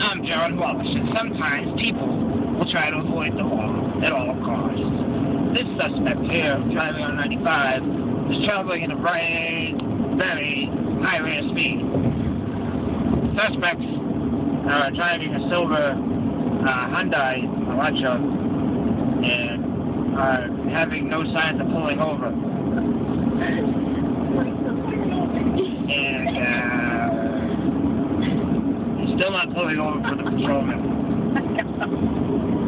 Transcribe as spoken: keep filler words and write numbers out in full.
I'm Jared Walsh, and sometimes people will try to avoid the law at all costs. This suspect here, driving on ninety-five, is traveling at a very, very high rate of speed. Suspects are driving a silver uh, Hyundai Elantra and are having no signs of pulling over. And uh, he's still not pulling over for the patrolman.